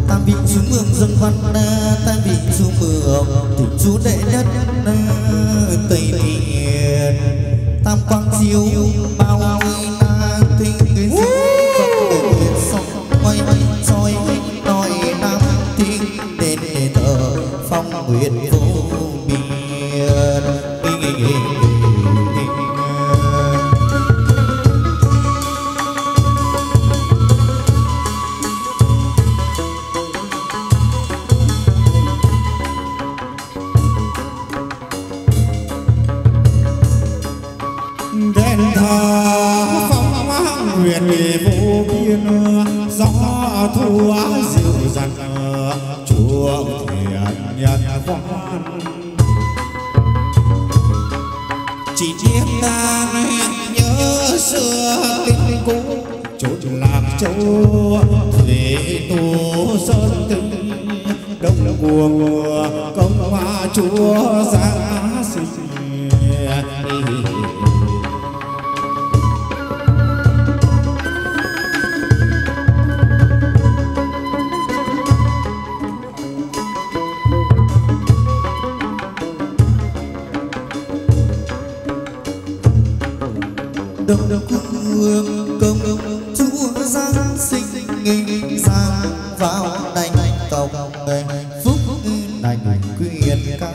tam vị chú mường dân văn tam vị chú mường thì chú đệ đất tây thiền tam quang chiếu bao na tinh cái sông quay soi nói nam tinh đền đền ở phong nguyện vô biên. đền thờ phong nguyện vô biên gió thua dịu dàng chùa thiện nhân quan chỉ biết ta nhớ xưa tình cũ chốn lạc châu thủy tu sơn tinh đông cuồng công hoa chúa giáng sinh. đông đông hương công chúa giáng sinh giang vào đành tổng phúc đành quyền cao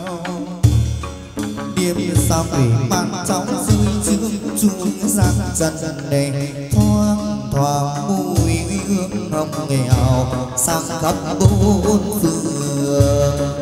điềm sao ủy ban trong dưới chương chúa giang dần này thoang thoảng mùi hương hồng nghèo sang khắp bốn phương.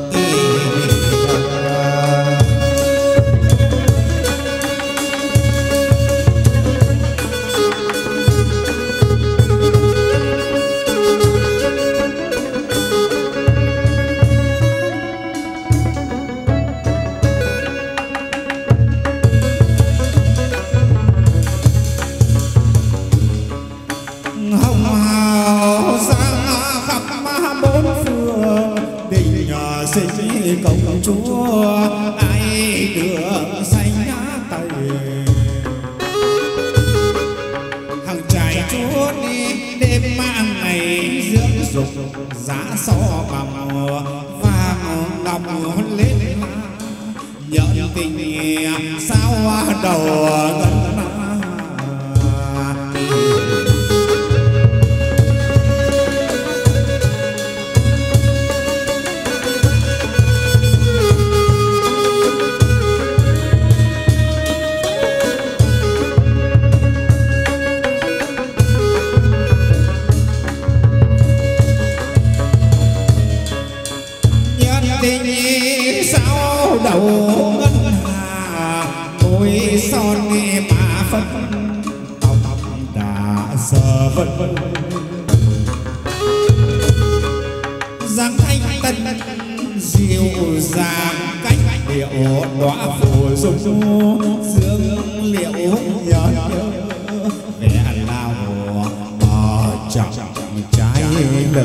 Công chúa ai được xanh tay hàng trải chúa đi đêm mang ngày dưỡng dục giá so bằng vàng ngọc lên nhận tình sao đầu gần sao đầu ngân hà môi son nghe mà phân tóc đã sờ vân giang thanh tân dịu dàng cách điệu đóa phù dung dương liệu nhớ vẻ nào trọng trái lơ.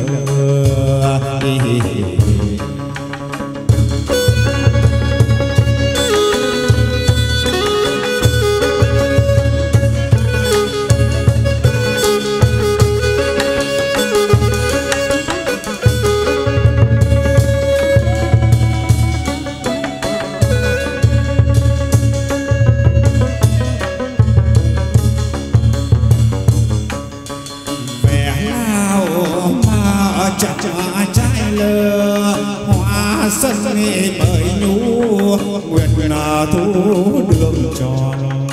trái lơ hoa xuân bởi nhú nguyệt thu đường tròn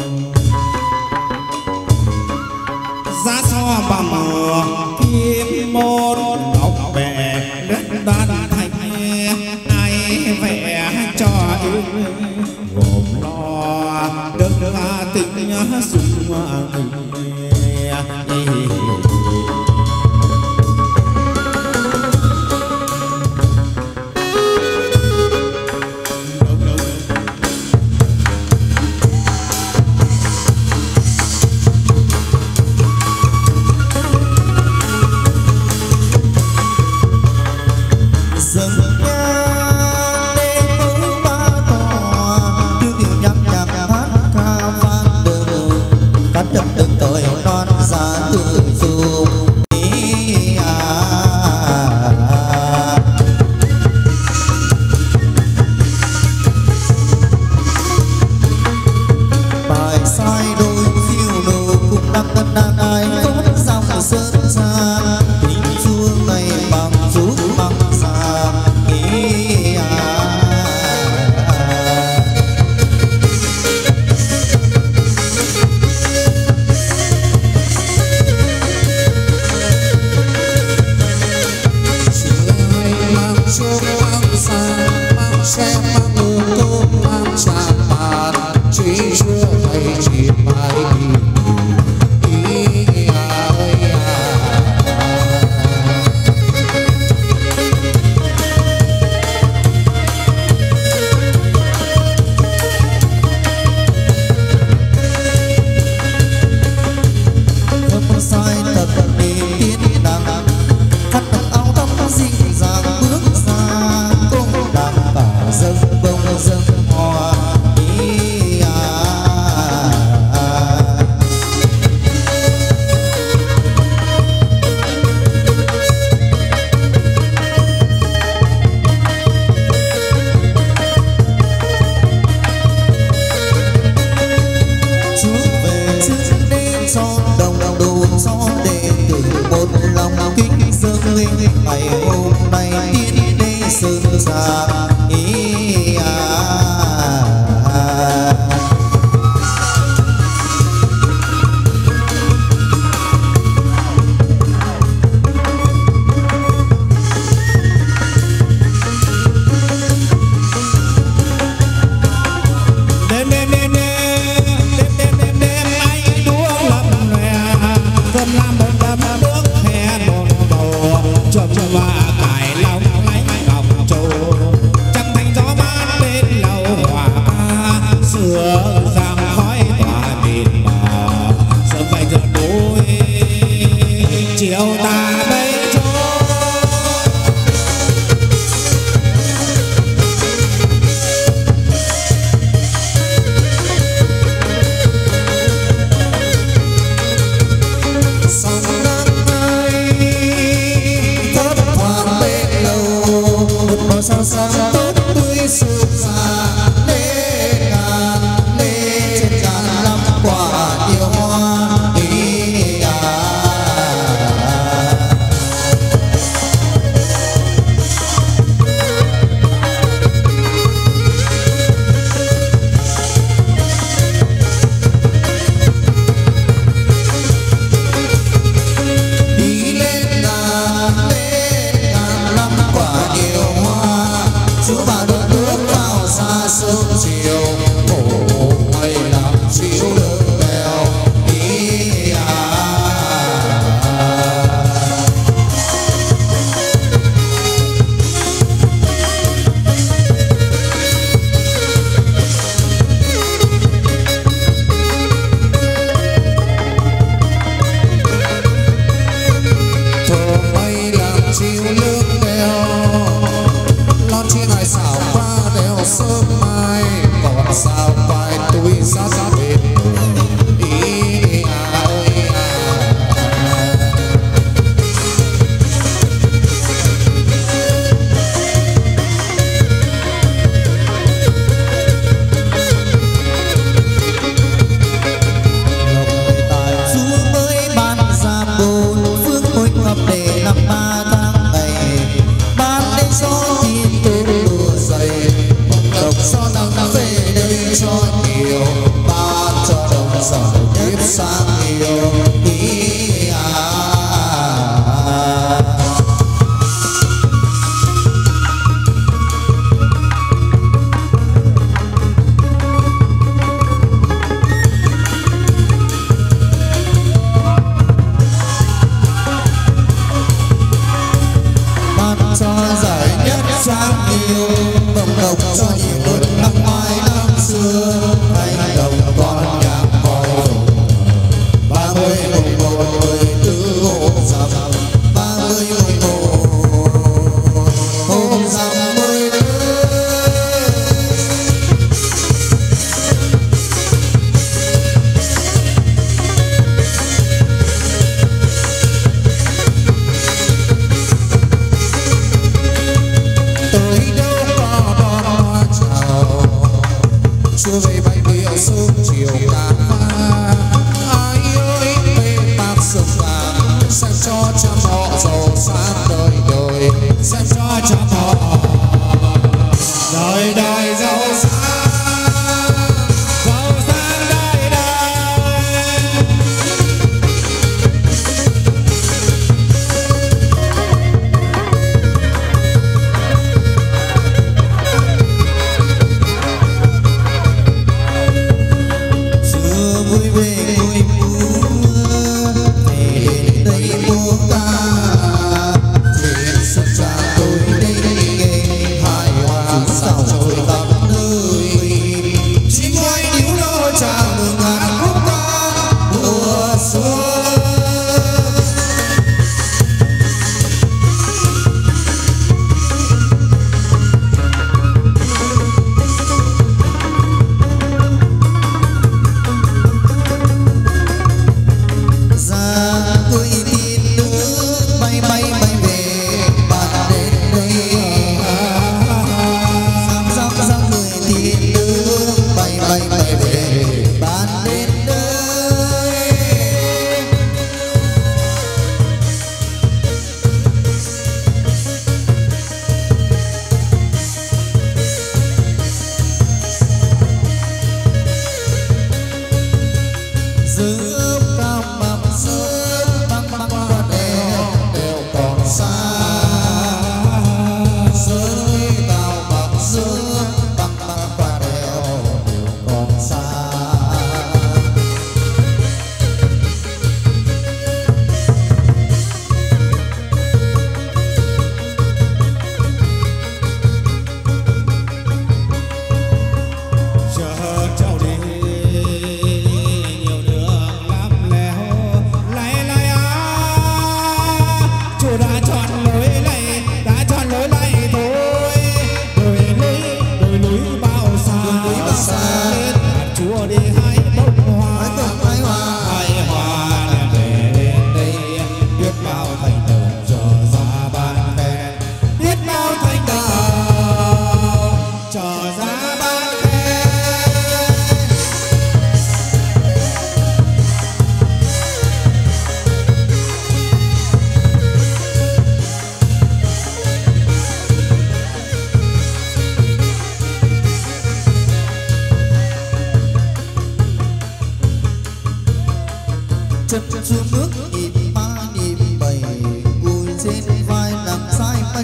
giá so bằng kim môn ngọc bè đất đan thành ai vẽ cho yêu gồm lo đơn tình sung đập từng tới ngày hôm nay tiến đế sơn giang ý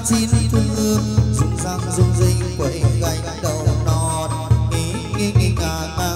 chín thương dùng răng dùng dinh quẩy gánh đầu non nghi ngà ngang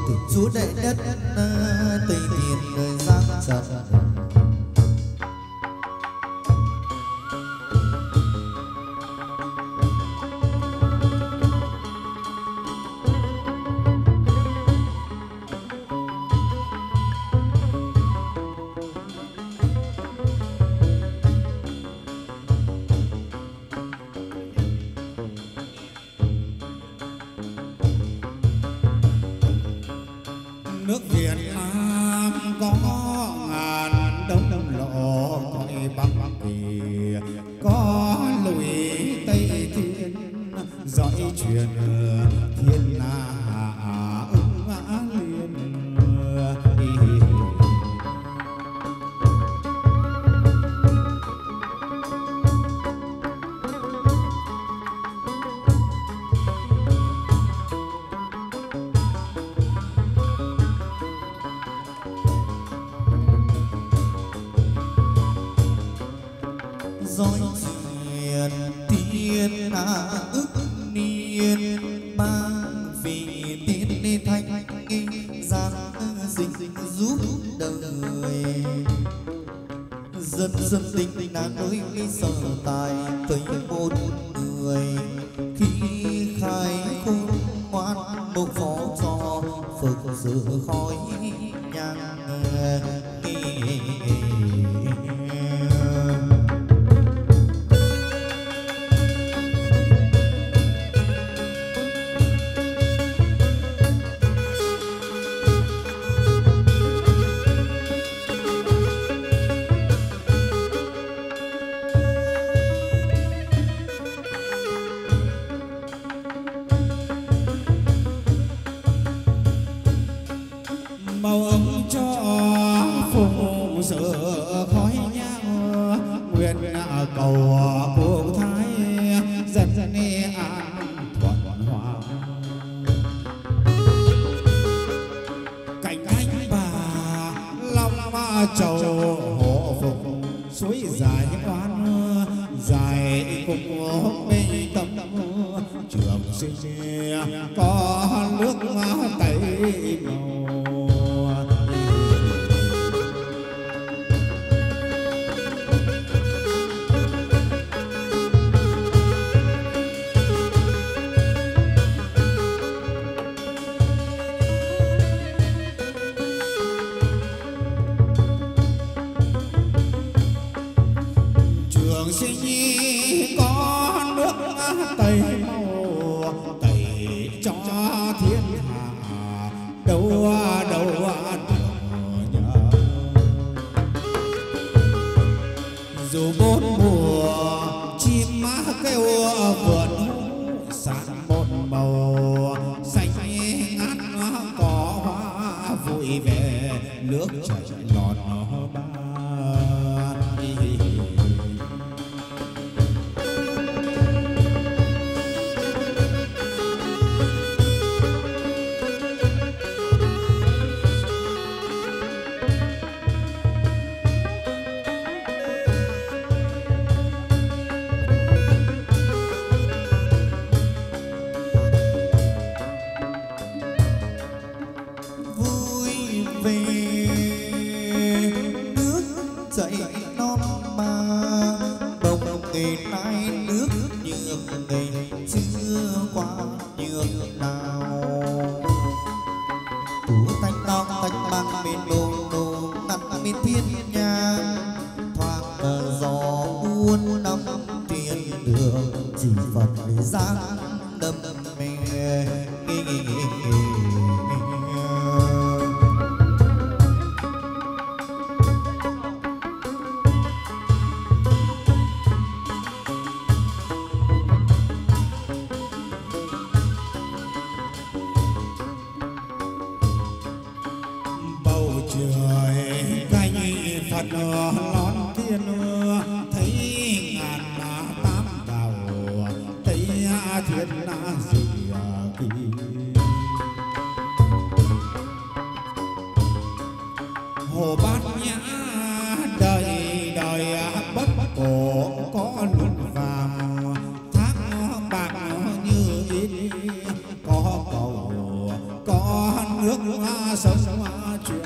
thì chúa đệ đất tây thiên nơi giang trần. Nước Việt Nam có ngàn đông lộ cõi Bắc Kỳ, có lùi Tây Thiên dõi truyền thiên hạ ứng liên. Dõi truyền thiên hạ ức niên, mang vì tiên ni thanh giang dịch giúp đời. Dân dân tình là nơi sở tài tới một người, khi khai khôn ngoan một phó cho phật sự khói nhang. Màu ấm cho phụng sự khói nhang, nguyện cầu quốc thái dân an thuận hòa. Cảnh anh bà long trầu hộ phục, suối dài oan dài cùng bên tâm trường sinh có nước tẩy màu. Trường sinh có nước tẩy màu, tẩy cho thiên hạ đâu đâu nhớ. Dù bốn mùa chim kêu vườn sáng một màu xanh ngát, có hoa vui vẻ nước chảy lọt ba. Dậy non mà bồng ngày nay nước nhường ngày chưa qua nhường nào. Tú tanh tao tanh mang bên đồn đồn nặng bên thiên nhang, thoáng gió buôn năm tiền đường chỉ Phật giang đâm mê. Trời canh Phật lón thiên, thấy ngàn tám cầu thấy thiên gì kỳ. Hồ Bát Nhã đời đời bất cổ, có luân vàng tháng bạc như ít, có cầu có nước sông chuyện.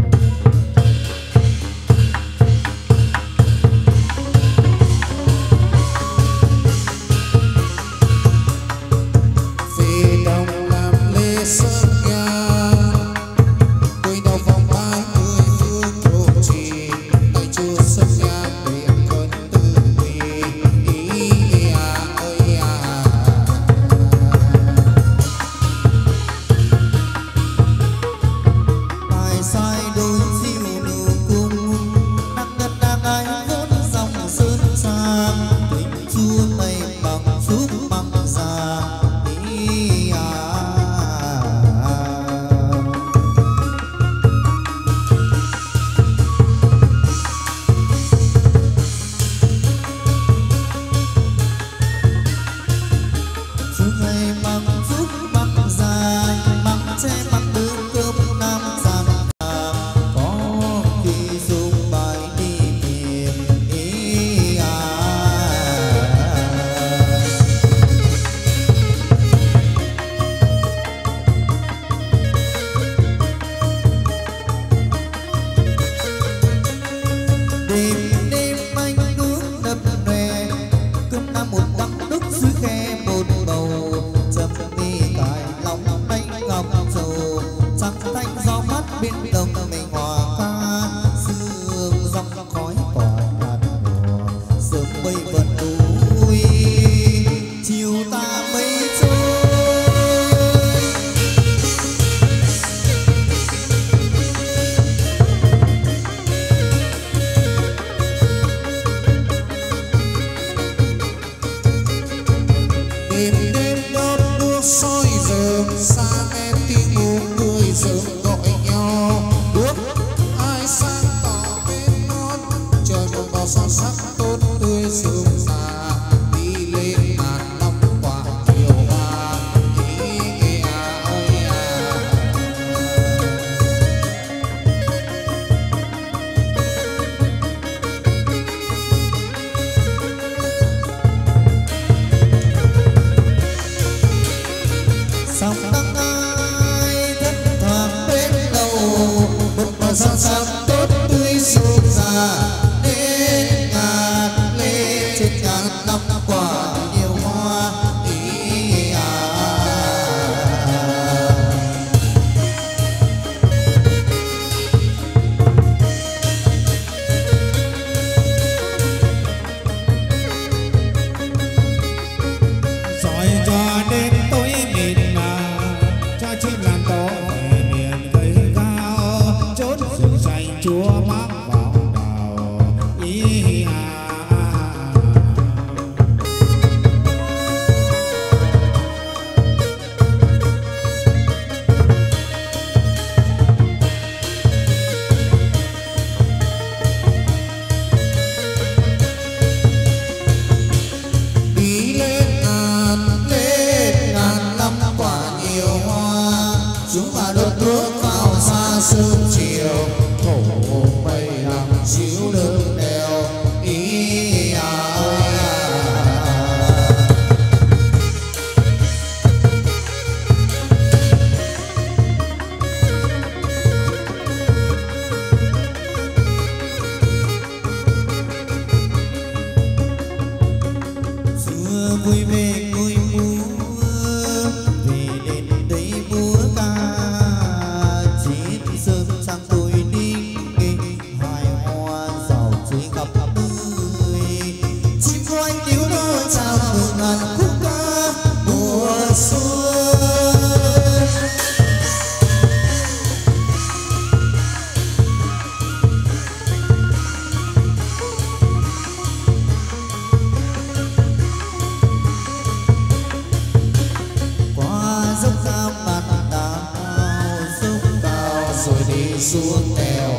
xuống đèo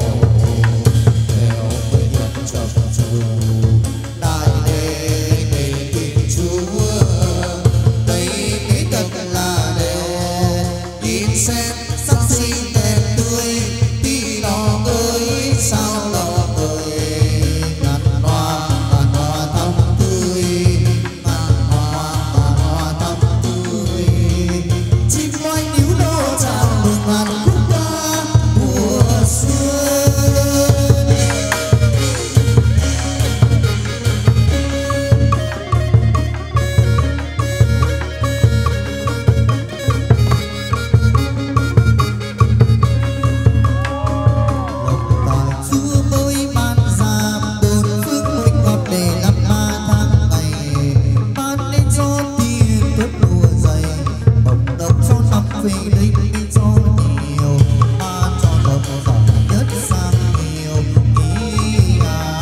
đèo với nhật chập trùng đại đế để tìm chúa đây mỹ thật là đẹp nhìn xem sắc xinh đẹp tươi đi đò ơi sao đò ơi ngàn hoa thắm tươi ngàn hoa thắm tươi chim oanh níu đô chào mừng ngàn cho nhiều ta cho đồng giỏi nhất sang nhiều ý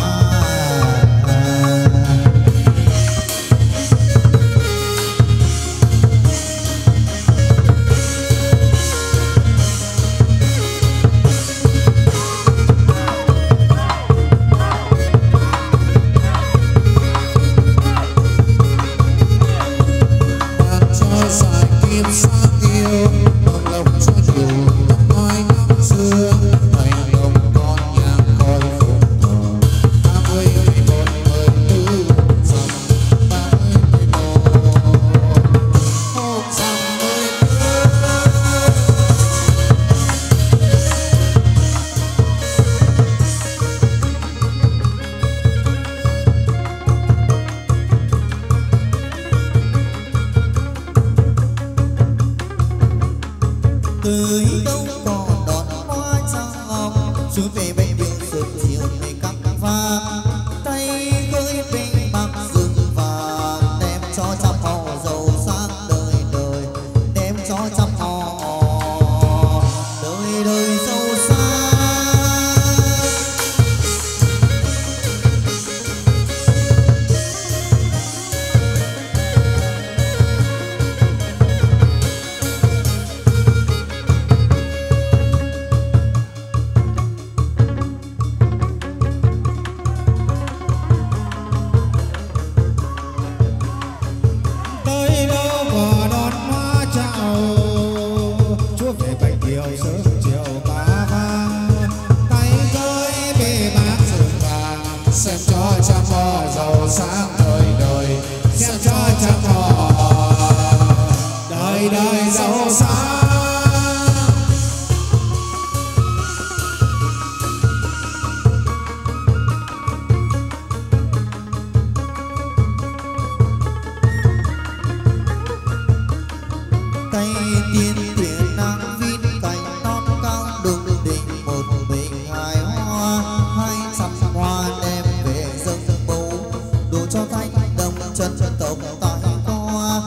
tới đâu còn đón hoa trăng chú về bên đường sớm chiều để cắm vàng tay gơi bên bạc rừng vàng đem cho trăm họ giàu sang đời đời đem cho trăm họ đời đời giàu sang. Sáng đời đời xem cho trăm họ đời đời giàu sang. Tay tiên tuyển nắng vít cành non cao đùng đỉnh một bình hài hoa 200 hoa đem về dâng bầu đồ cho thanh đồng chân tộc tài hoa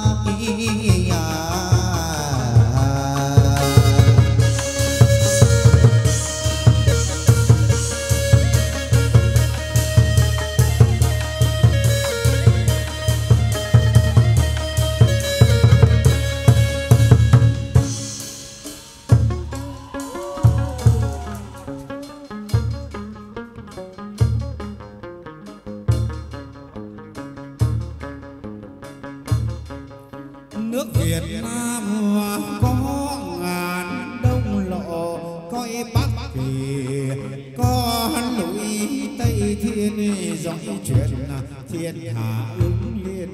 nước Việt Nam có ngàn đông lộ, coi Bắc Kỳ có núi Tây Thiên, dõi chuyện thiên hạ ứng liên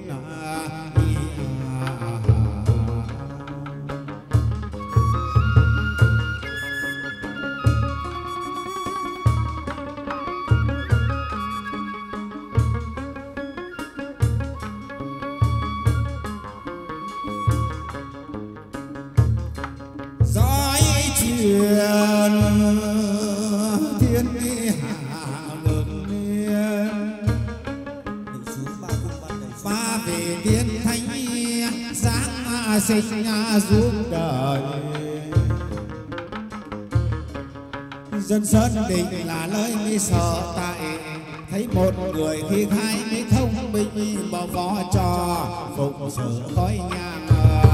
chuyện thiên hạ ngừng niên ba vị tiên thánh giáng sinh giúp đời dân sơn định là nơi mi sợ tại thấy một người khi khai mới thông minh bảo võ cho phục sự khói nhang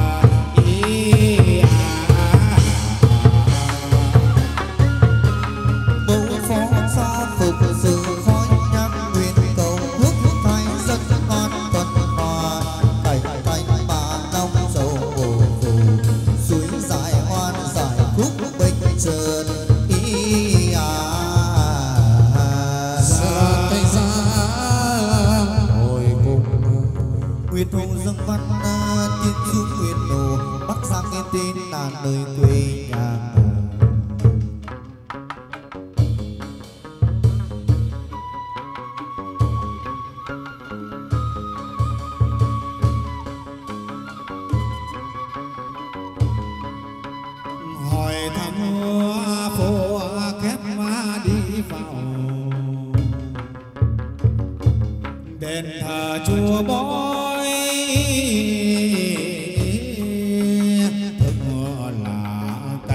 Nguyệt Hồ dâng văn tiên xuống Nguyệt Hồ Bắc Giang nghe tên là nơi quê nhà. hỏi thăm phố kép đi vào đền thờ chùa Bói, thực là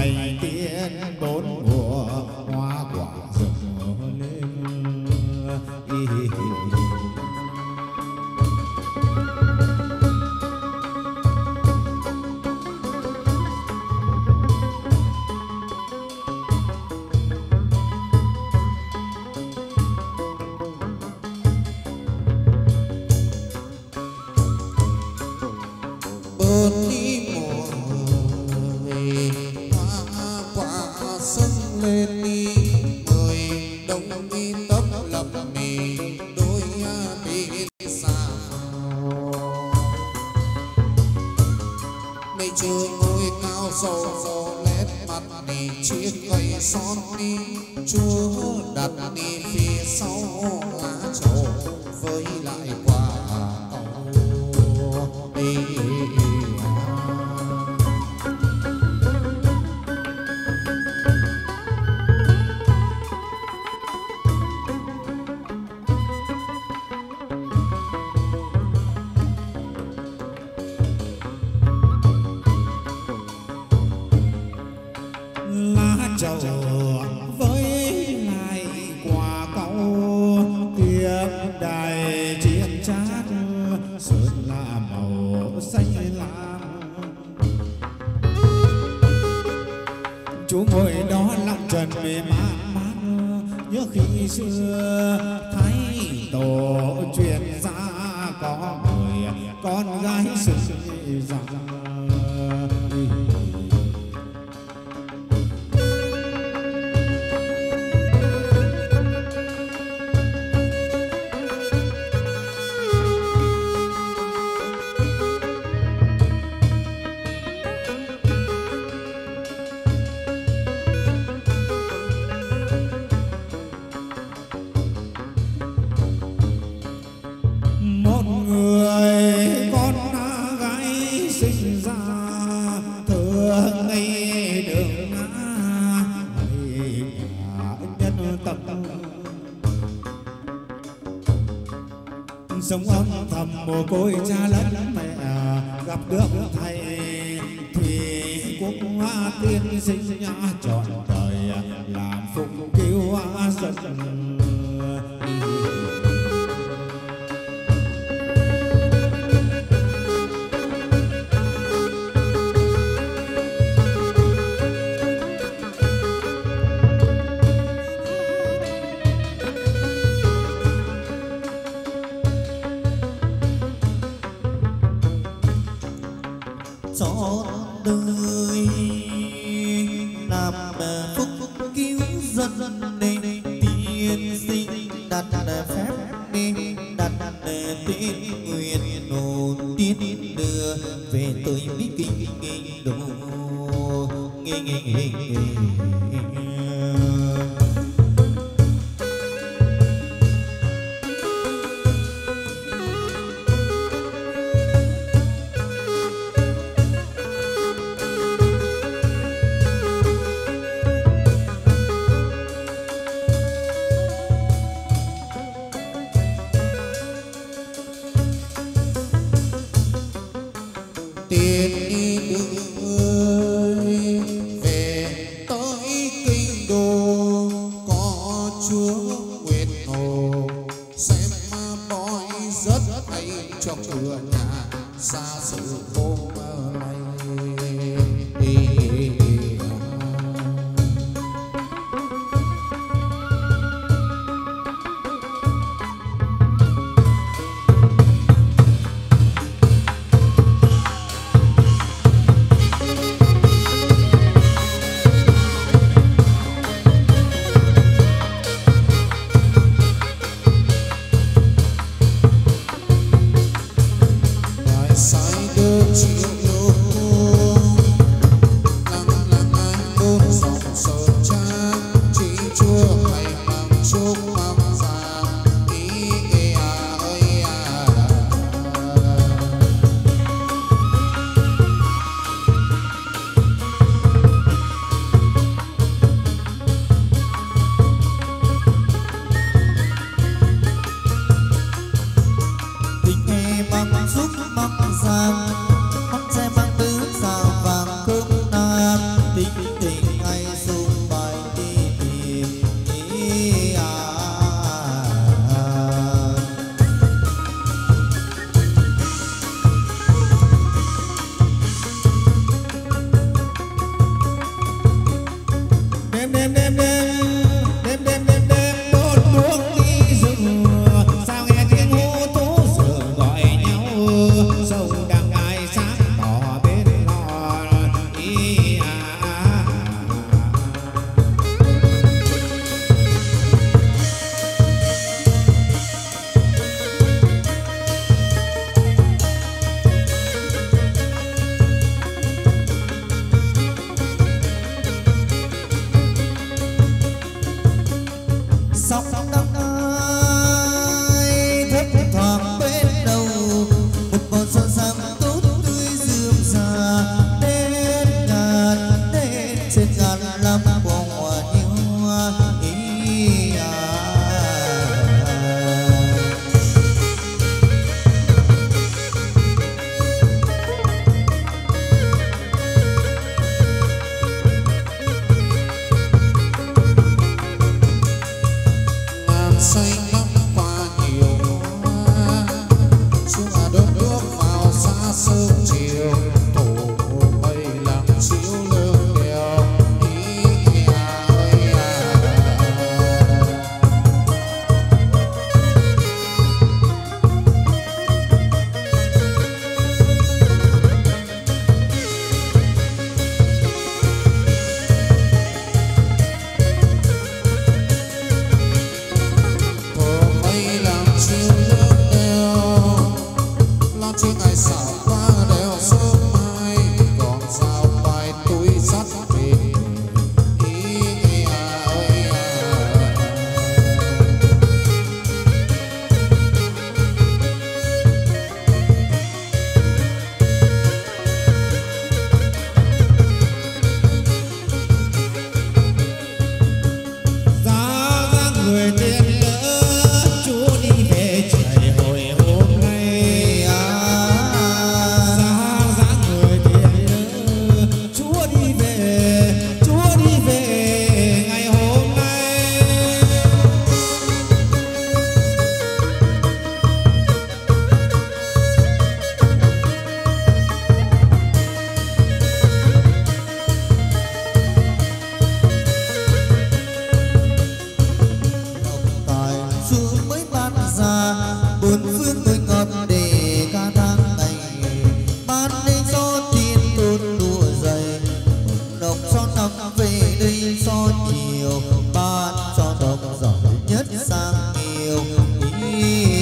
lên đi người đông đi tấp lập mì đôi đi xa mây chưa ngôi cao sâu vô nét mặt đi chiếc cây son đi chúa đặt đi phía sau lá trầu với lại quả cầu đi. Chầu với lại quả cầu tiếp đài chiến chát sơn là màu xanh lam chú ngồi đó lòng trần về mát mát nhớ khi xưa thấy tổ truyền ra có người con gái sinh rằng sống âm thầm mồ côi cha lẫn mẹ gặp được thầy thì cũng tiên sinh trọn đời làm phúc cứu dân. cho đời làm phúc cứu dân nên tiên sinh đặt phép nên đặt tên nguyện hồn tiên đưa về tới bí kinh đồ nghe về đây so nhiều ban cho đồng giỏi nhất sang nhiều ý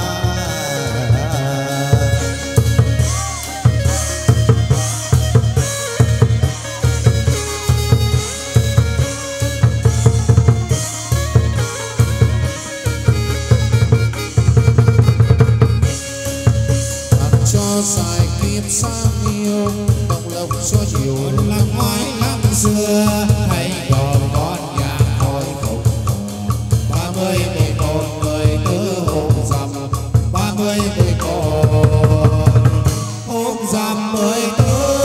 cho dài kiếp sang yêu đồng lộc cho nhiều năm ngoái năm xưa hay còn con nhà thôi không 30 11 14 hôm rằm 30 11 hôm rằm 14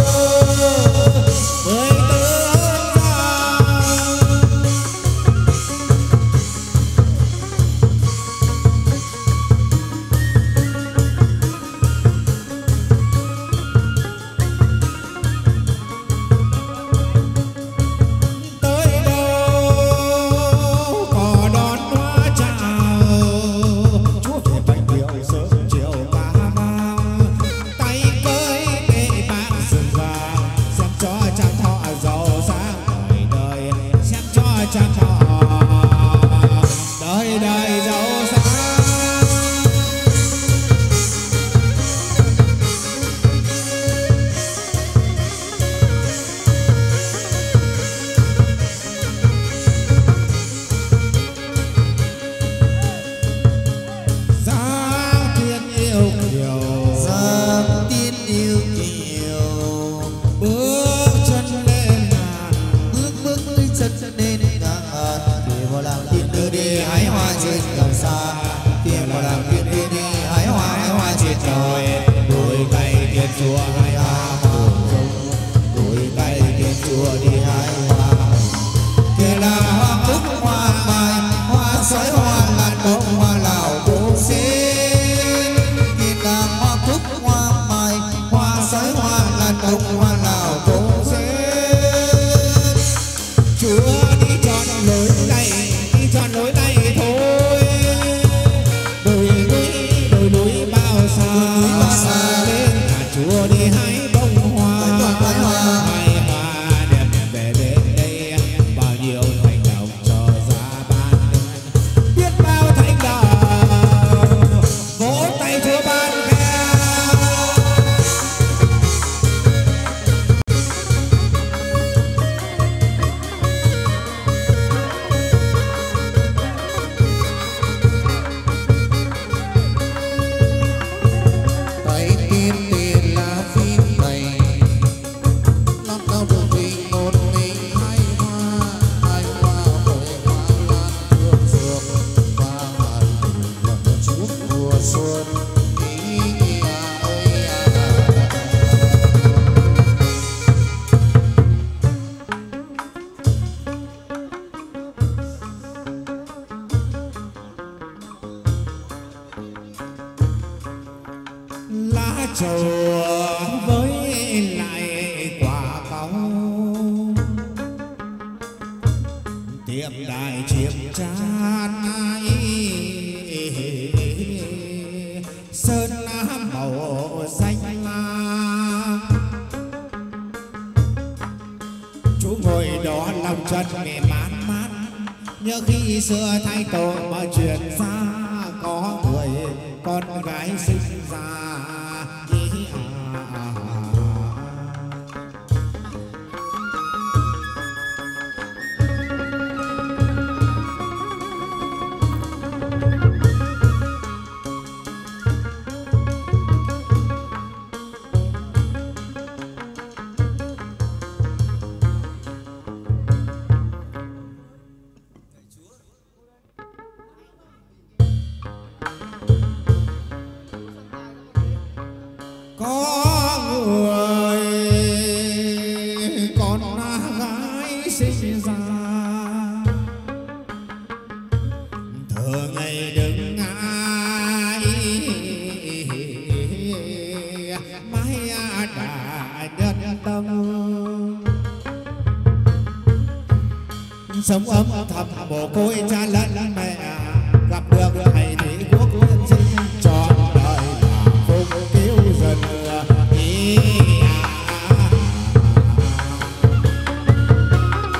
sống ấm thầm mồ côi cha lẫn mẹ gặp được thầy thủy quốc nhân sinh trọn đời phúc cứu dân ý.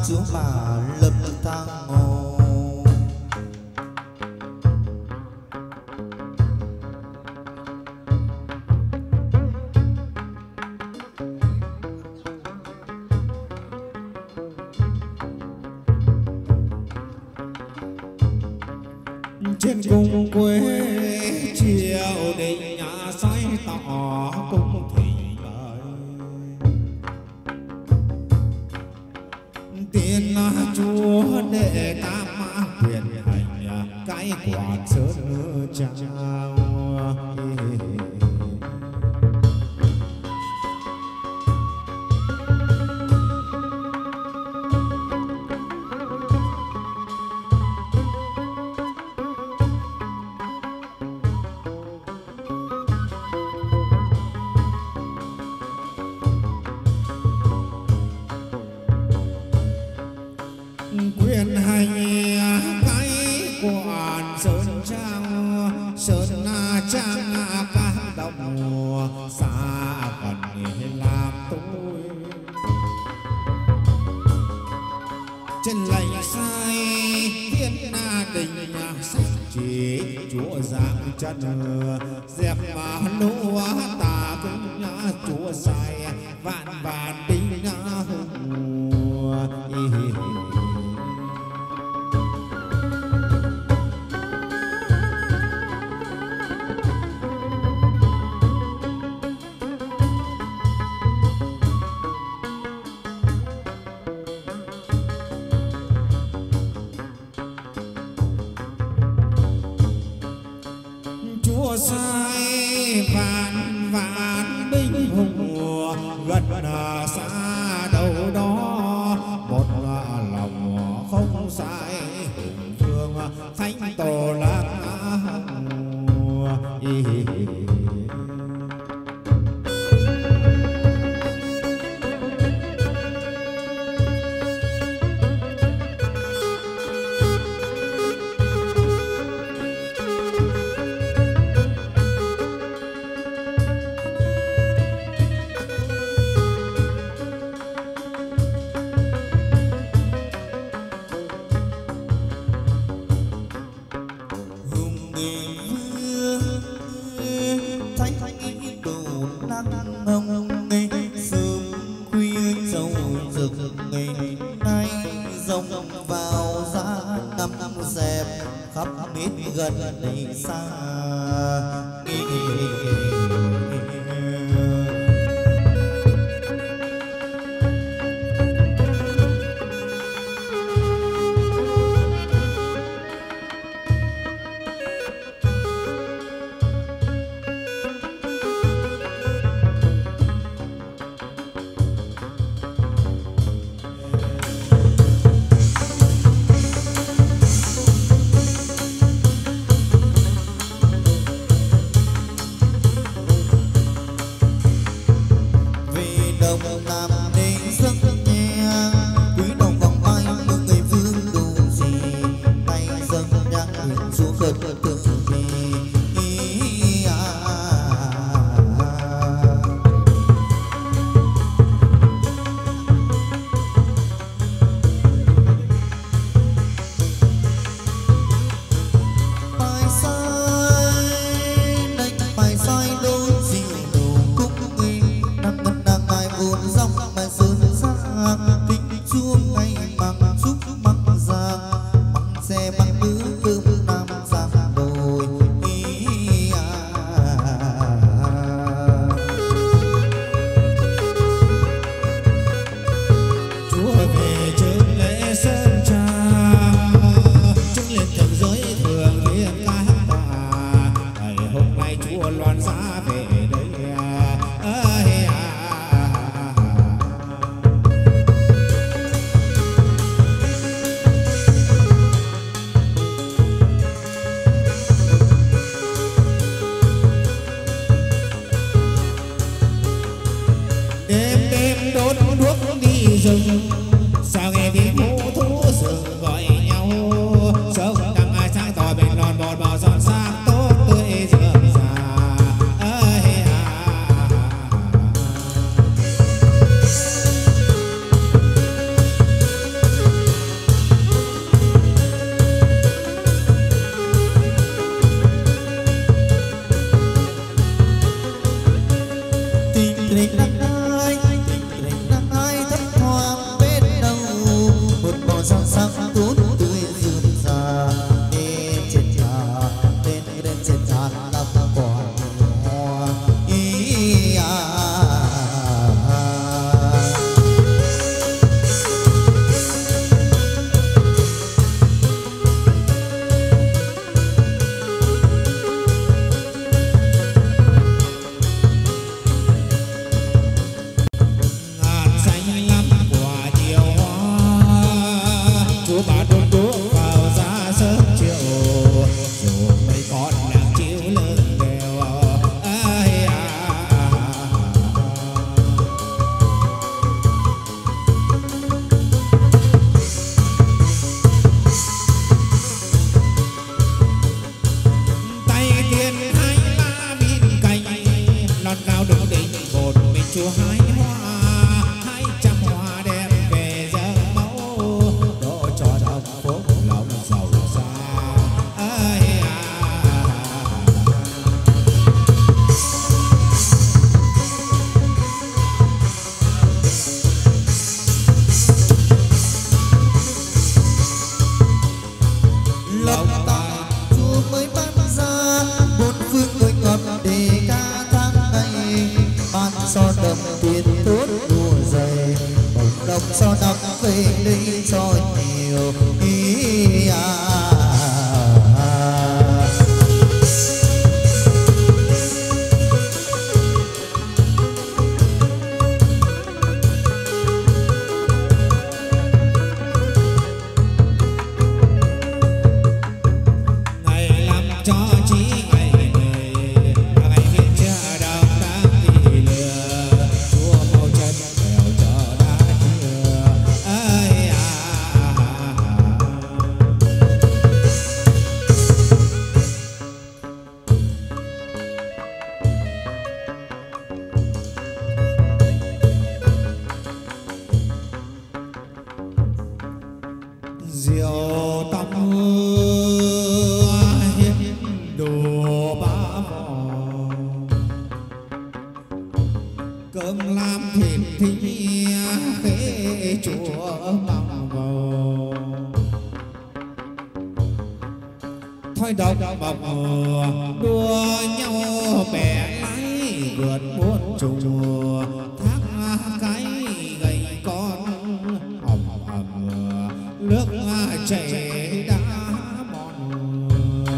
chúa bà lâm thang hồ. Trên cung quê triều đình nhà xoay tỏ cung thỉnh tiên chúa đệ tam quyền hành cái quạt sơn trao. Quyền hành cái quan sơn trang các đồng xa gần làm tôi trên lệnh sai thiên đình sách chỉ chúa giáng chân dẹp mà lúa tà cũng chúa sai vạn vạn binh chúa sai vạn vạn binh hùng gần xa đâu đó một lòng không sai hùng phương thánh tổ lạc gần đây xa sao nghe tiếng hú thú rừng gọi nhau sớm đằng ai sáng tỏ bên lòn bọt bò giòn sang tốt tươi rượm già tình nắng ai thấp thoáng bên đầu một màu răng sắc tốt tươi rườm rà lên trên trán đắp quả hoa ý so đắp về đây cho nhiều ý diệu tâm hiến đồ ba vò cơm lam thịt thi khế chúa bằng vào thôi độc bọc đua nhau bẻ lái vượt muôn chùa thác cái gầy con nước chảy đã mòn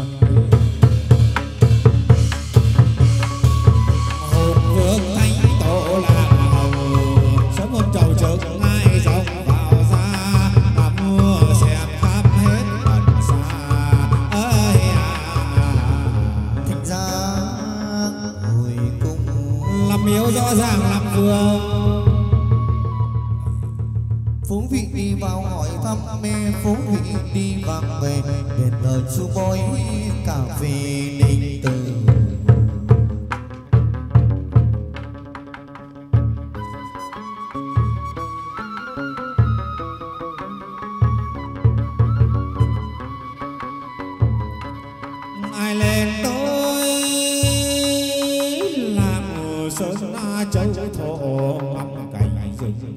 hồn vương thánh tổ làm hầu sớm hôm trầu trực ngay dòng vào ra mà mưa xem khắp hết bận xa ơi thành ra hồi cung làm miếu rõ ràng làm vương phố vị đi vào hỏi thăm mê phố vị đi vàng về đền thờ chú bói cà phê đình từ ai lên tôi làm sơn châu thổ ngắm cảnh rừng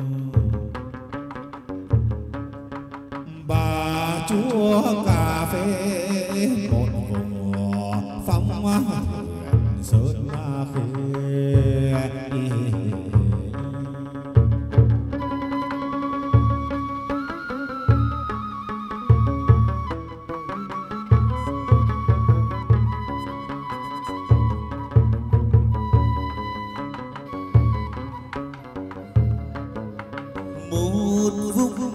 bà chúa cà phê một vùng phong thuyền sơn khê một vùng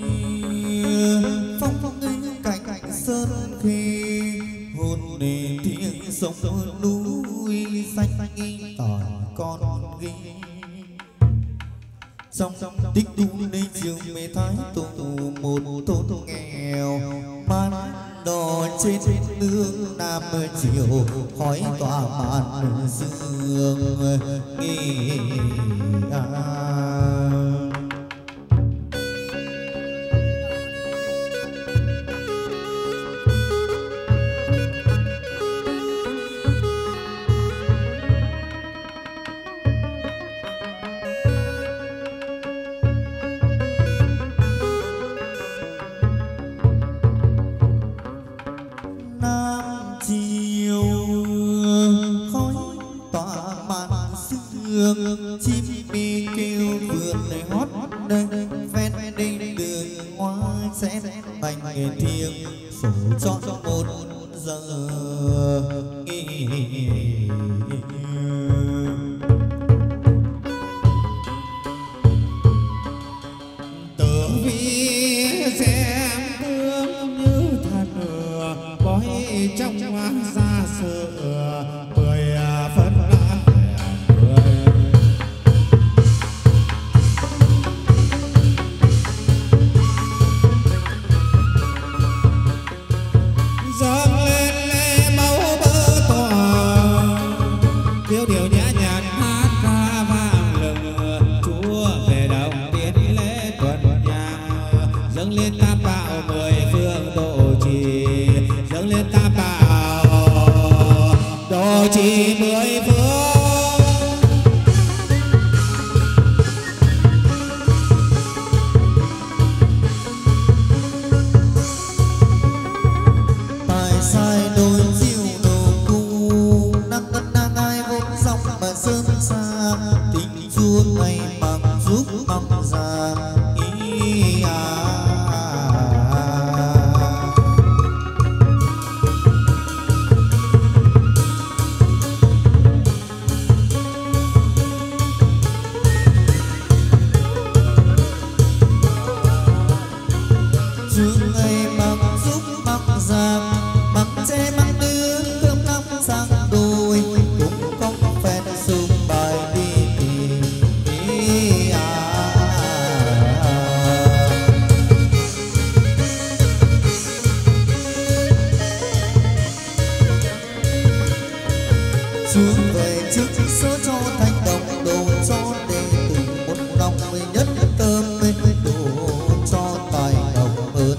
phong cảnh sơn khê hồn nề tiếng sông núi xanh tỏi con ghi sông tích tu đây trường mê thái tù một thôn nghèo ban đò trên nương nam chiều khói tỏa màn sương nghề thiêng sổ chọn một giờ tử vi xem tương như thần bói trong gia sự 10 phân dâng lên lễ mẫu bơ tòa tiêu điều nhã nhặn hát ca vang lừng chúa về đồng tiến lễ tuần nhang dâng lên tam bảo 10 phương độ trì dâng lên tam bảo độ trì 10 phương. sai đôi chiều đồ cung nắng đất đang ai vốn dòng mà sơn xa tình chúa ngày bằng giúp bằng già ý chúa ngày bằng giúp bằng già che mang nước cơm năm sang đôi cũng không phèn sung bài đi xuống về trước sớ cho thành đồng đồ cho đệ tử một lòng mới nhất cơm bên đồ cho tài đồng hơn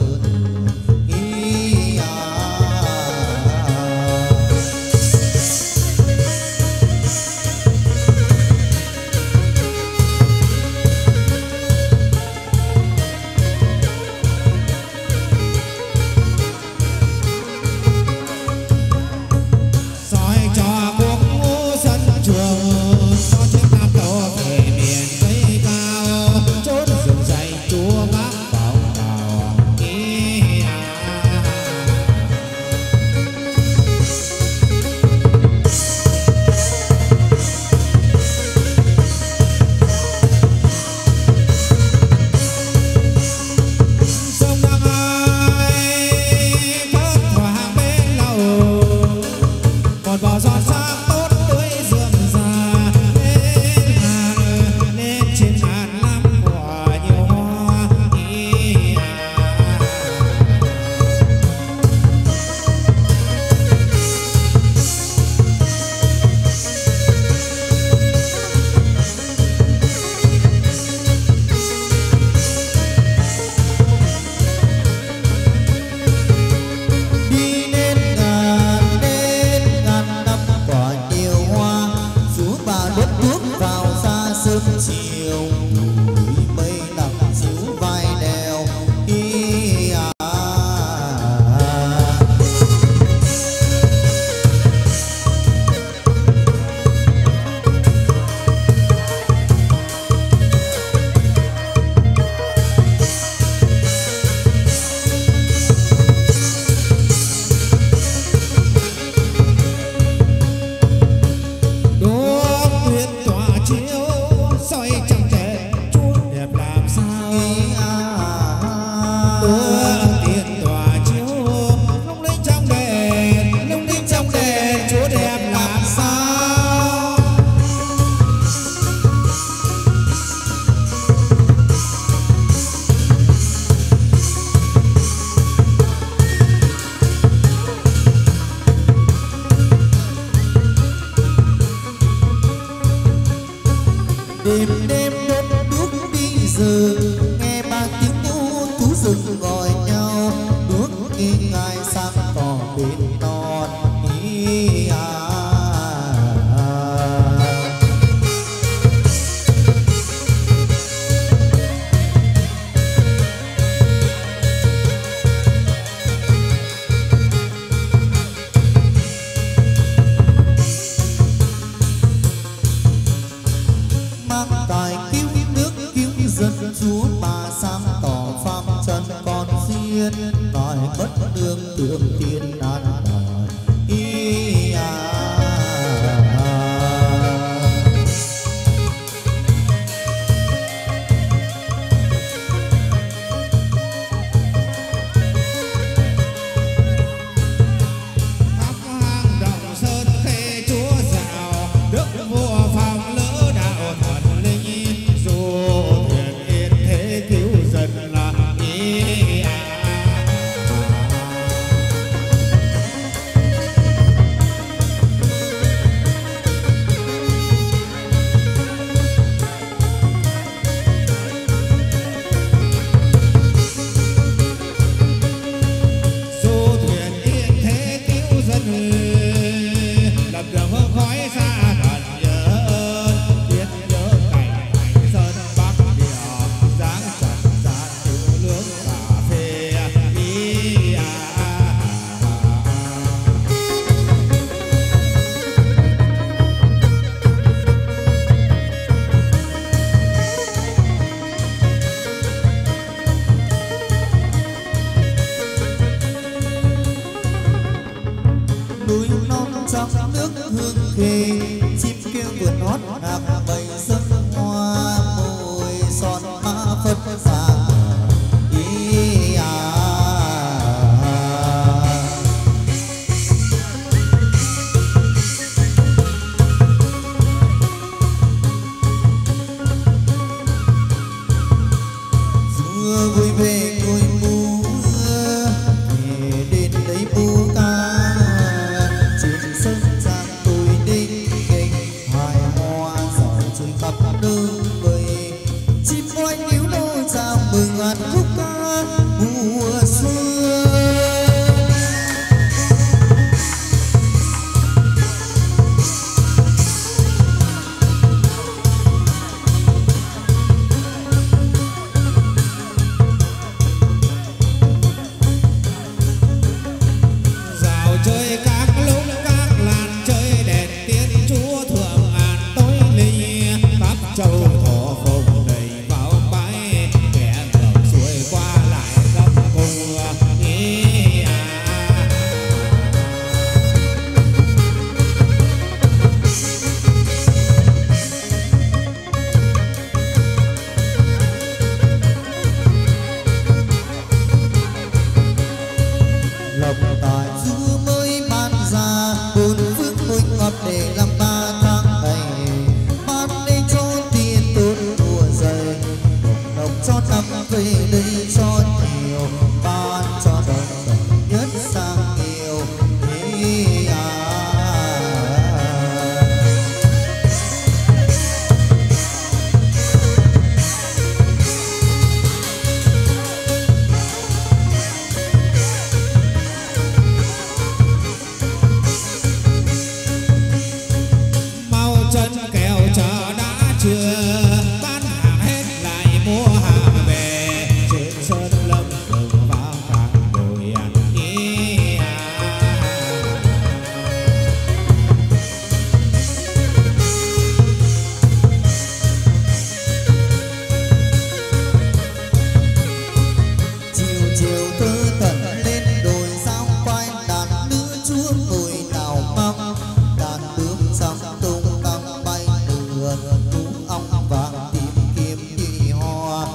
đêm đêm đất đuốc đi giờ nghe ba tiếng u thú rừng gọi nhau đuốc nghi ngài sang tỏ bên non Chúa bà sang tỏ phàm trần con duyên nói thượng tiên an núi non trong nước hương khê, chim kêu vườn hót hạc bầy dân hoa, môi son má phất phàng ý Xưa vui về ngồi múa về đến đây múa ca ngàn khúc ca mùa xuân. Dạo chơi các lúc các làn chơi đèn tiên chúa thượng ngàn tối linh khắp châu thổ phùng đầy vào bay qua lại gấp cùng lộc tài dư mới ban ra bốn phước môi ngọt để làm 3 tháng ngày ban đây cho tiền tốt mùa dày lộc cho năm về đây cho nhiều ban cho đồng nhất sang nhiều chân kèo chờ đã chưa bán hàng hết lại mua hàng về trên sơn lâm đường vào cả đồi chiều chiều tơ tận lên đồi sao quay đàn nữ chúa ngồi nào mâm đàn bướm xong tung ong vàng tìm kiếm đi hoa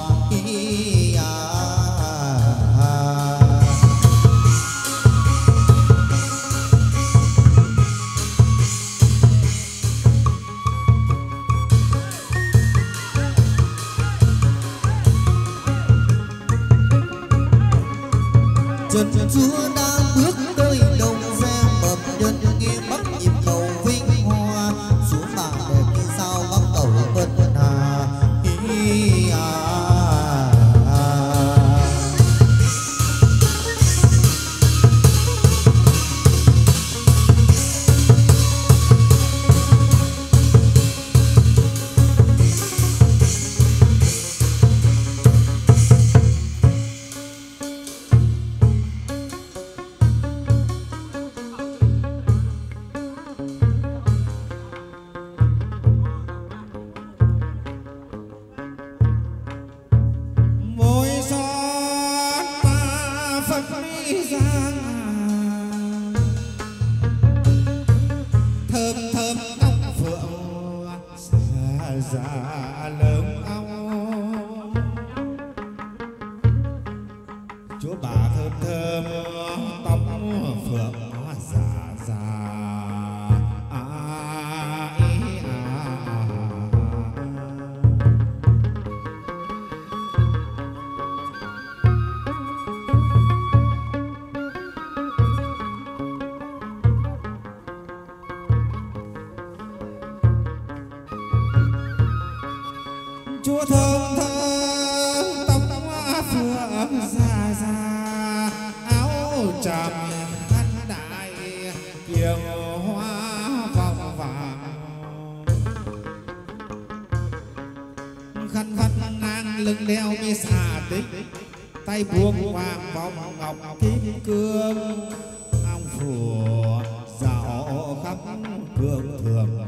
chân chúa đã bước tới đồng xe mầm nhân nghe bắt nhịp cầu vinh hoa xuống bà đẹp như sao bắc cầu vân hà già lớn ao. Chúa bà thơm thơm tóc phượng già già. Chúa thơm thơm tóc phượng già già, áo tràm khăn đại kiều hoa vòng vàng, khăn vắt ngang lưng đeo mi xà tích, tay buông vàng vòng ngọc kim cương, ông phù dạo khắp cương thường.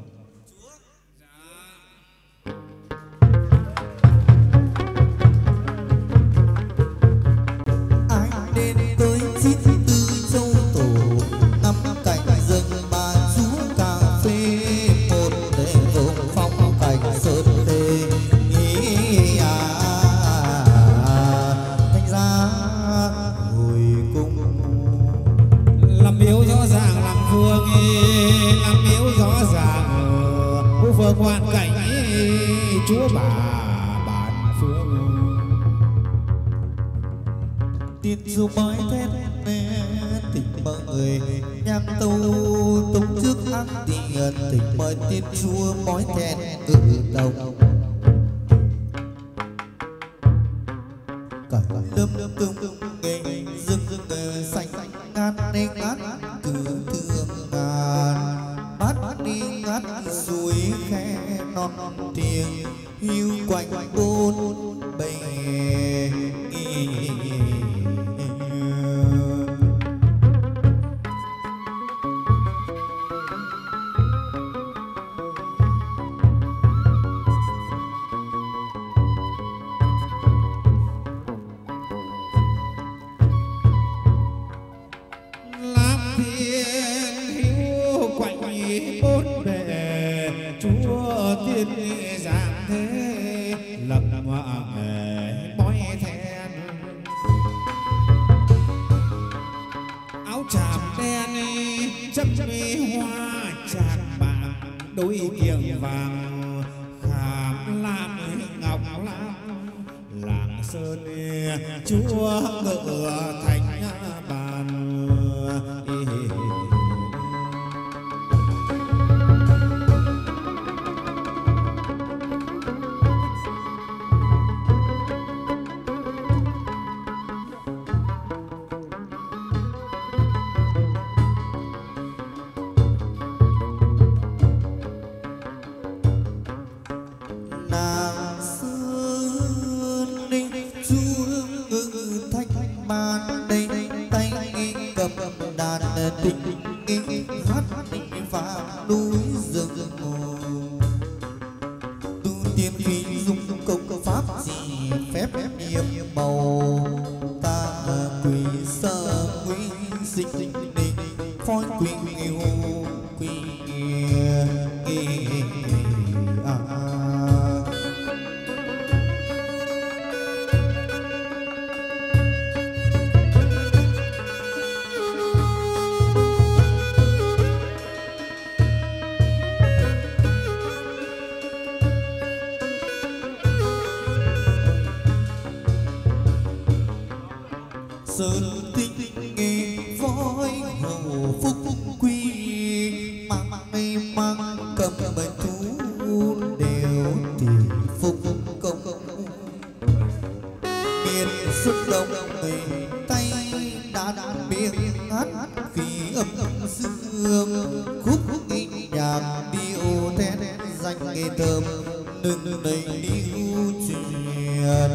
Hoàn cảnh Chúa bà bàn phương tiên du bói thét tình mời nhang tâu tống trước ác tiền tình mời tiên chúa bói thét cự đầu cả lâm tung nghề rừng xanh ngát nên ngát cử thương ngàn bát đi ngát suối khe non tiếng hiu quanh bốn bề. Đôi kiềng vàng khảm lam ngọc lam làng sơn chúa ngựa thành bàn. Sơn tinh nghe voi hầu phúc quy mang mang cầm bài thú đều tỷ phúc công miền xuân đông mình tay đàn miệng hát khi âm sương khúc nhạc điệu thét danh nghề thơm nâng nầy điệu truyền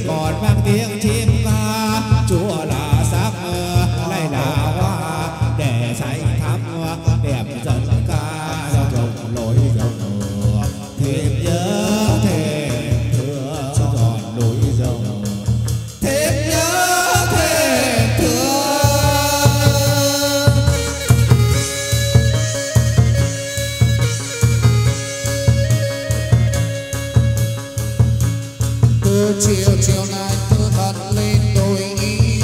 còn vang tiếng chim ca. Chúa là sắc lại là hoa để say thắm đẹp dân ca giao trồng lối dòng thêm nhớ thêm thương tròn lối dòng thêm nhớ thêm thương. Từ chiều chiều nay tôi thật lên đôi ý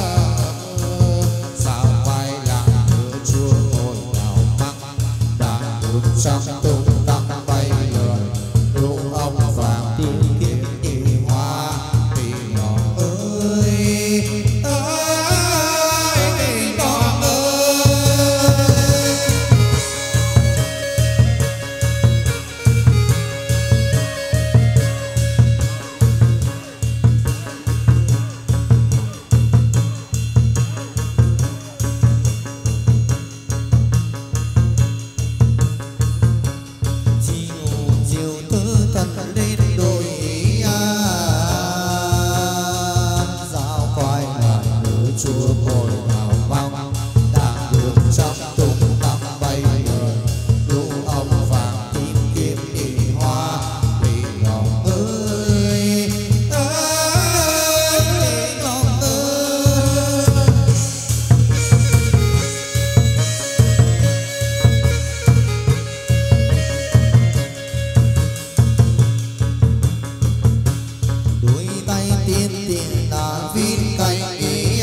sao vai là cửa chúa ngồi nào mắc đã được sang tung tăng bay lượn rượu ông vàng tìm kiếm đi hoa vì nó ơi ơi vì nó ơi. chiều tư tận lên đôi giao quay lại nữ chúa ngồi nào mong đang được trong tung tăng bay người đủ ông vàng tìm kiếm đi hoa vì lòng ơi ơi vì lòng ơi. Đôi tay tiên tiền là vít cánh ý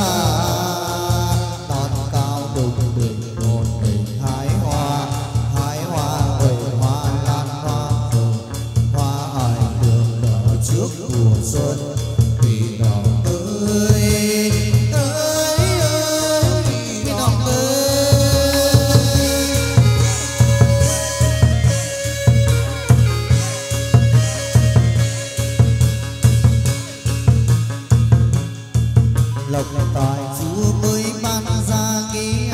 non cao đục đỉnh một đỉnh hái hoa vầy hoa lan hoa hồng hoa hải đường đỏ trước mùa xuân vì lòng ơi ơi ơi vì lòng ơi. Lộc tài chúa mới ban ra nghĩa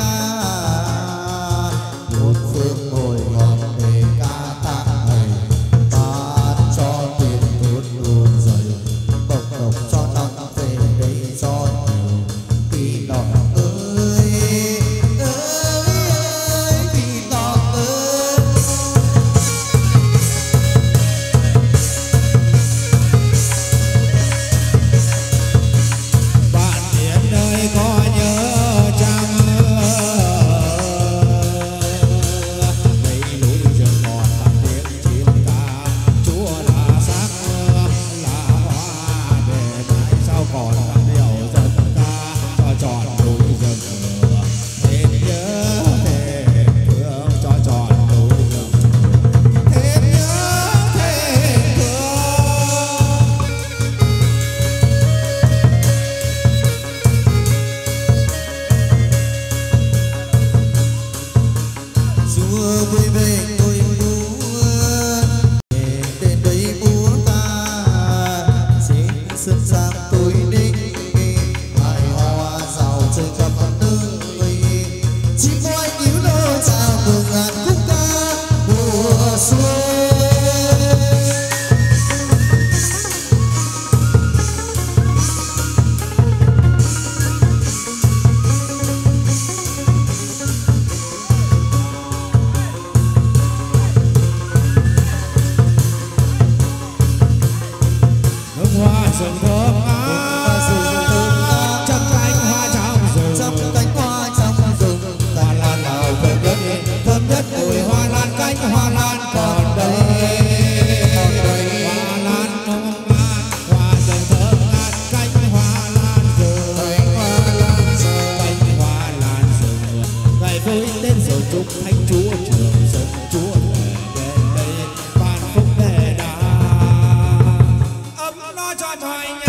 một phương ngồi ngọt để ca tạng thầy ban cho tiền tốt luôn dày bộc lộc cho năm về đây cho nhiều vì lòng ơi ơi ơi vì lòng ơi. Bạn đến nơi có nhớ chăng mấy núi rừng ngọt làm tiếng chim ca. Chúa là sắc là hoa để tại sao còn điều dân ca cho tròn núi rừng thêm nhớ thêm thương cho tròn núi rừng thêm nhớ thêm thương. Chúa vui về tôi muốn đến đây múa ca xin xuân sang tôi đến hài hoa giàu chơi khắp nơi chim voi níu nô chào mừng ngàn khúc ca mùa xuân. Nước hoa rừng thơm ngát trăm cánh hoa trong rừng Trong cánh hoa trong rừng hoa lan nào thơm nhất mùi hoa lan cánh hoa lan còn đây hoa lan thơm ngát hoa rừng thơm ngát cánh hoa lan rừng cánh hoa lan rừng ngày vui tên rồi chúc thánh chúa trường dân chúa về đến đây ban phúc đề đà ấm lo cho mọi nhà.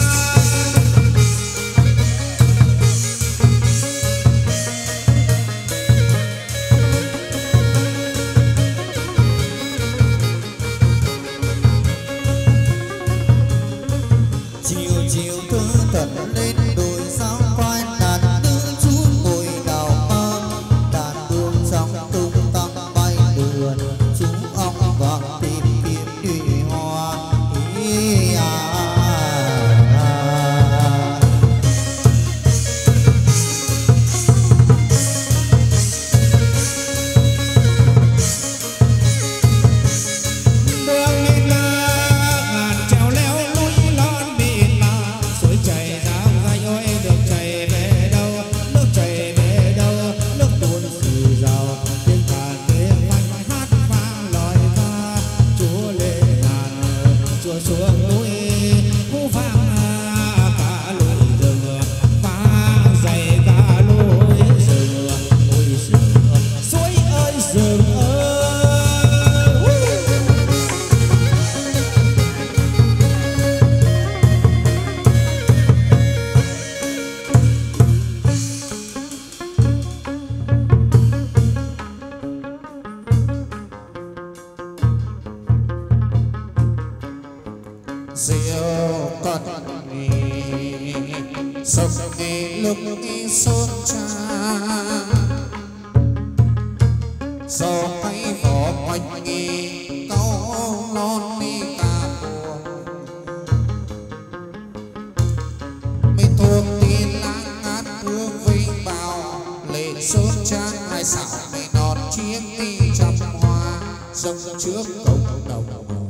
chiều chiều tư tận lên đồi sao quay đàn nữ chú ngồi đào mơ đàn đương trong tung tăng bay lượn chúng ong vàng tìm kiếm đi hoa ý sông nghe lúc nghe sơn trang sau cái vỏ quanh nghe câu lon đi cả buồn mấy thuộc tiền lãng ngát hương vinh bào lệ sơn trang hai xảo mây non chiếc đi trăm hoa dâng trước công đồng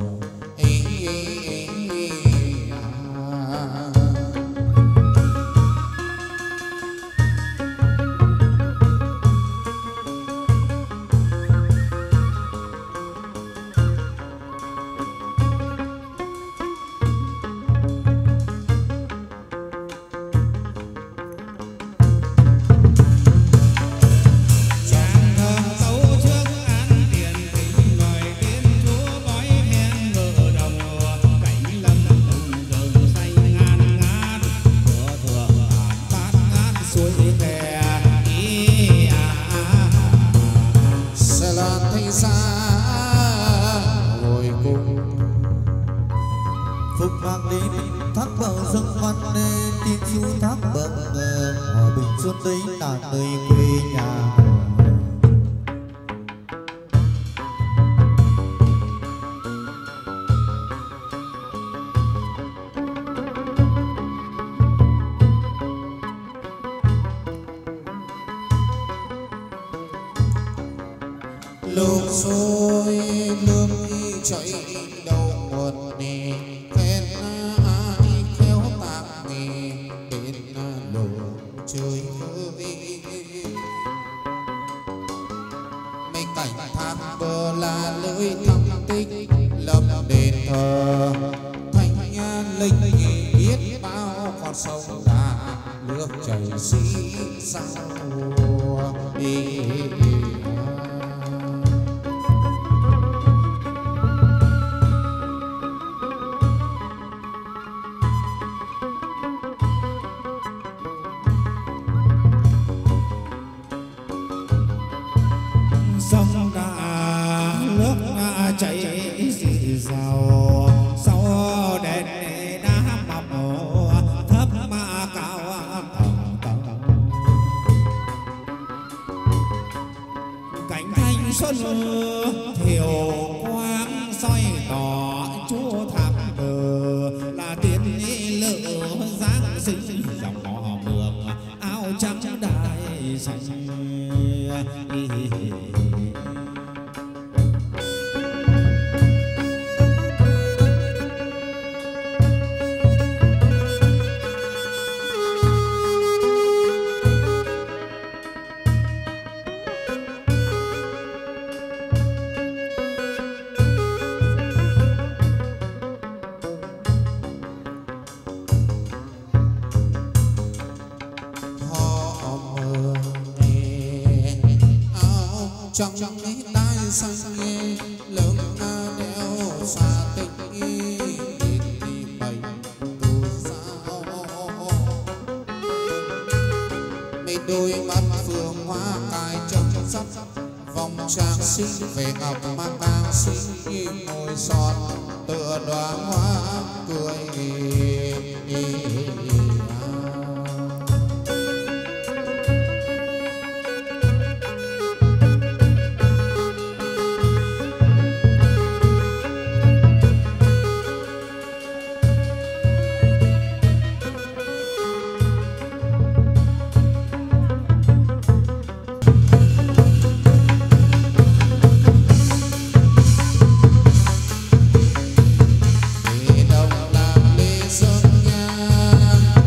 lúc sôi lương y chạy đầu nguồn nề khen ai khéo tạc nề bên lộ chơi hơi mấy cảnh thác bờ là lưới thăm tích lập đền thờ thanh linh biết bao con sông đà nước chảy xí sao sông đã nước chảy xì dào sau đèn đá mọc thấp mà cao tầng tầng cảnh thanh xuân thiều quang soi tỏ chúa tháp bờ là tiên lự giáng sinh dòng họ mường áo trắng đai xanh trong đai xanh lớn đeo xa tích bầy tu sao mấy đôi mắt phương hoa cài trong sắt vòng trang xinh về ngọc mang đang xinh môi son tựa đóa hoa cười Hãy subscribe cho kênh Ghiền Mì Gõ để không bỏ lỡ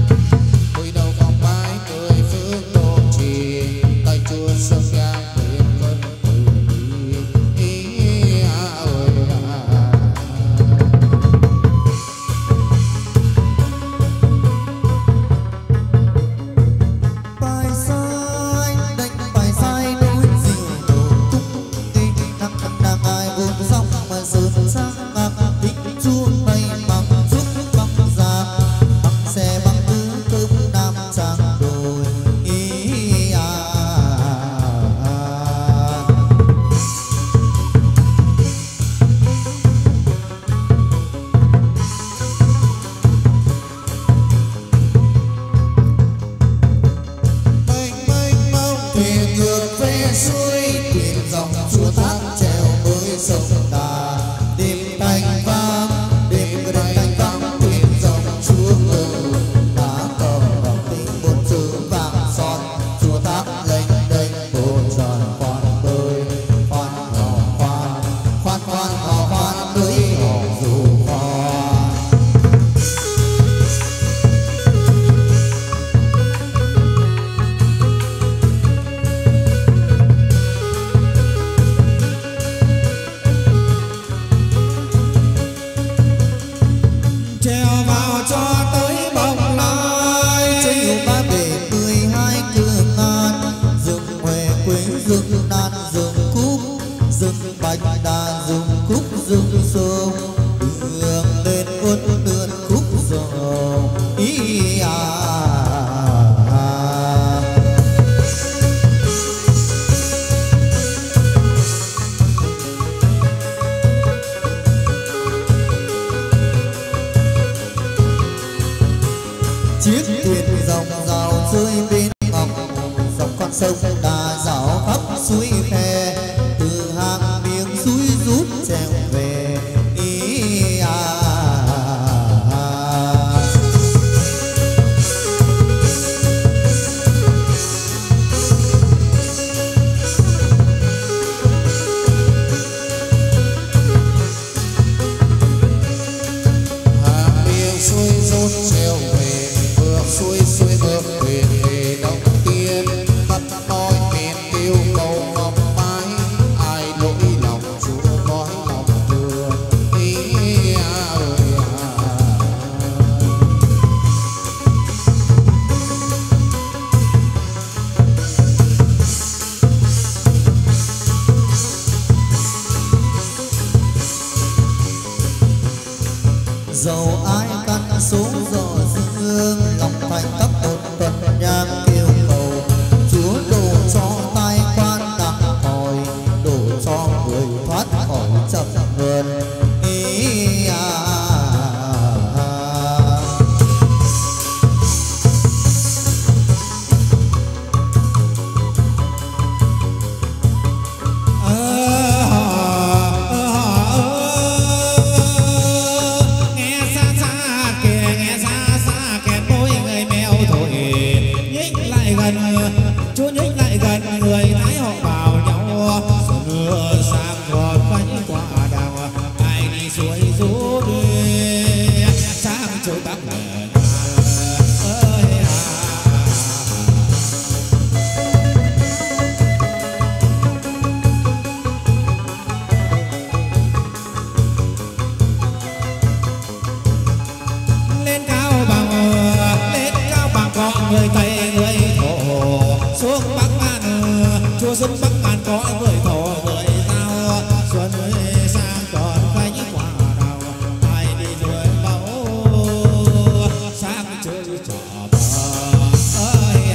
ý chiếc thuyền dòng dào rơi bên ngọc dòng con sông đà dạo khắp suối khe từ hàng miếng suối rút trèo về ý hàng miếng suối rút trèo về xuôi xuôi bước thuyền về đông tiên tắt nói miền tiêu cầu ngọc mái ai lỗi lòng chúa nói lòng thương ý ơi dầu ai căn xuống giò dương lòng thành các một tuần nhang kêu cầu chúa đổ cho tai quan nặng hỏi đổ cho người thoát khỏi chập vườn ý Chúa nhích lại gần người thái họ vào nhau mưa sang giọt bánh quả đào ai đi suối rút sang chỗ tắm lên cao bằng có người tây người thổ xuống Bắc An chúa xuống Bắc An có người thổ người giao xuân sang còn bánh quả đào ai đi rồi bão sang chơi trò bờ ơi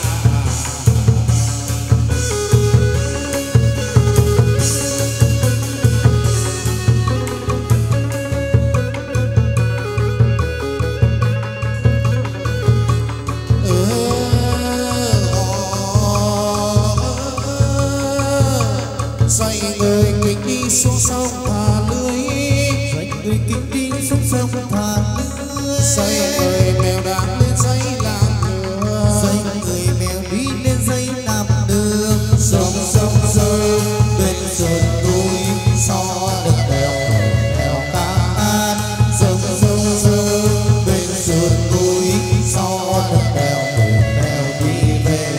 dạy người kịch đi xuống sông thả lưới dạy người kịch đi xuống sông thả lưới dạy người mèo đàn lên dây làm đường dạy người mèo đi lên dây làm đường sông sông sông bên sườn núi so được đèo đèo ca an sông sông sông bên sườn núi so được đèo đèo đi về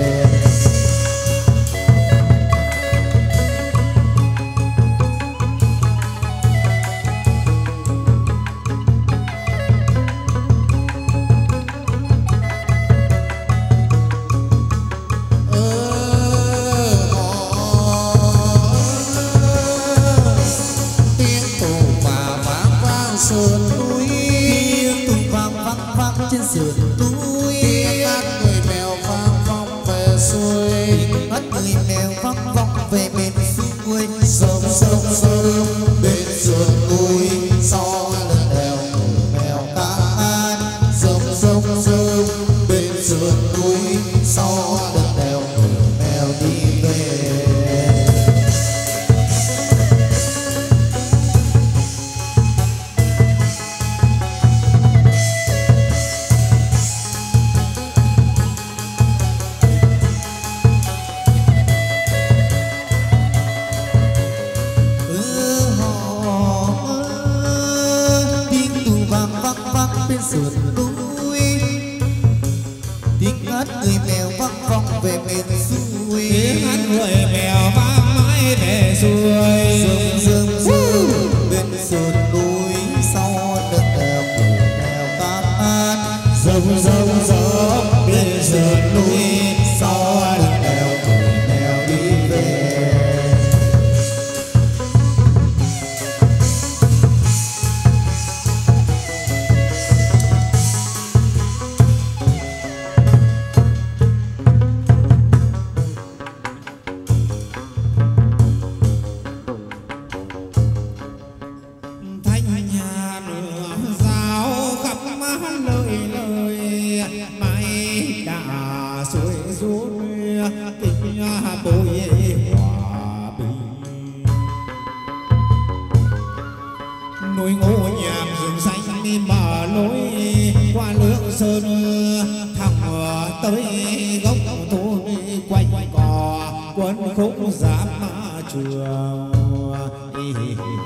sườn núi tung vang vang vang trên sườn núi tiếng hát người mèo vang vọng về xuôi hát người mèo vang vọng về bên xuôi sông sông sông bên sườn núi so lên đèo mèo ca hát sông sông sông bên sườn núi so lên đèo mèo đi về bên sườn núi tiếng hát người mèo vang vọng về bên xuôi tiếng hát người mèo vang mãi về xuôi dương dương dương bên sườn núi sau đất đèo ca hát rồng rồng rồng bên sườn núi sau đất đèo đi về mở lối qua lưỡng sơn thẳng tới gốc thôn quanh cò quân khúc giáp trường.